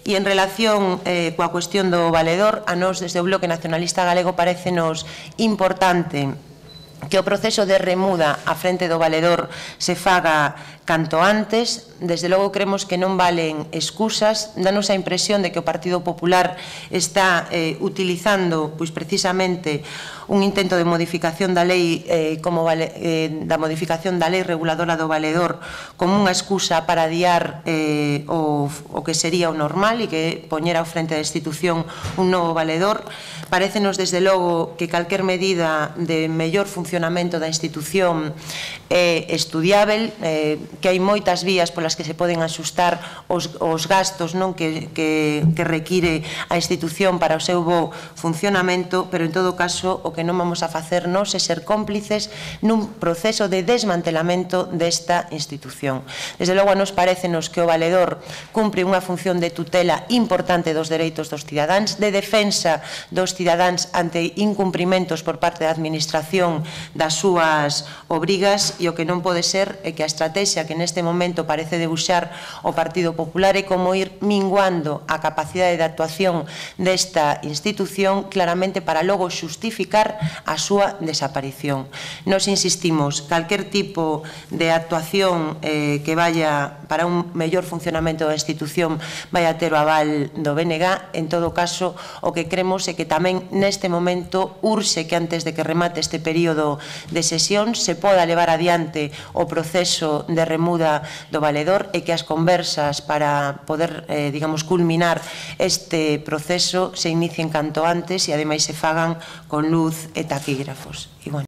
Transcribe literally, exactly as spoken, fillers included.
E en relación eh, coa cuestión do valedor, a nós desde o Bloque Nacionalista Galego parécenos importante que o proceso de remuda á frente do valedor se faga canto antes. Desde logo creemos que non valen excusas. Danos a impresión de que o Partido Popular está eh, utilizando pois, precisamente un intento de modificación da lei eh, como vale, eh, da modificación da lei reguladora do valedor como unha excusa para adiar eh, o, o que sería o normal e que poñera ao frente da institución un novo valedor. Parécenos desde logo que calquer medida de mellor funcionamento da institución é estudiável, eh, que hai moitas vías polas que se poden axustar os, os gastos non que, que, que require a institución para o seu bo funcionamento, pero en todo caso o que non vamos a facer nós é ser cómplices nun proceso de desmantelamento desta institución. Desde logo a nos parecenos que o valedor cumpre unha función de tutela importante dos dereitos dos cidadáns, de defensa dos cidadáns ante incumprimentos por parte da administración das súas obrigas, e o que non pode ser é que a estrategia que neste momento parece debuxar o Partido Popular é como ir minguando a capacidade de actuación desta institución claramente para logo xustificar a súa desaparición. Nos insistimos, calquer tipo de actuación eh, que vaya para un mellor funcionamento da institución vai a ter o aval do B N G. En todo caso, o que cremos é que tamén neste momento urxe que antes de que remate este período de sesión se poda levar adiante o proceso de remuda do valedor e que as conversas para poder, eh, digamos, culminar este proceso se inicien canto antes e ademais se fagan con luz e taquígrafos. E, bueno,